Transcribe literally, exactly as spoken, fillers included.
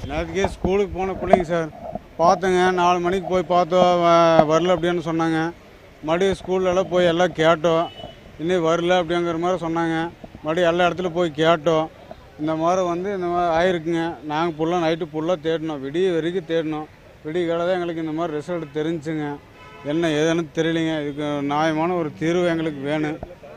நேற்றுக்கே ஸ்கூலுக்கு போன பிள்ளைங்க சார் பார்த்தேங்க. நாலு மணிக்கு போய் பார்த்தோம், வ- வரல அப்படின்னு சொன்னாங்க. மறுபடியும் ஸ்கூல்லலாம் போய் எல்லாம் கேட்டோம், இன்னும் வரல அப்படிங்கிற மாதிரி சொன்னாங்க. மறுபடியும் எல்லா இடத்துல போய் கேட்டோம். இந்த மாதிரி வந்து இந்த மாதிரி ஆயிருக்குங்க. நாங்கள் ஃபுல்லாக நைட்டு ஃபுல்லாக தேடினோம், விடிய வரைக்கும் தேடினோம். விடிய காலை தான் எங்களுக்கு இந்த மாதிரி ரிசல்ட் தெரிஞ்சுங்க. என்ன ஏதுன்னு தெரியலைங்க. இதுக்கு நியாயமான ஒரு தீர்வு எங்களுக்கு வேணும்.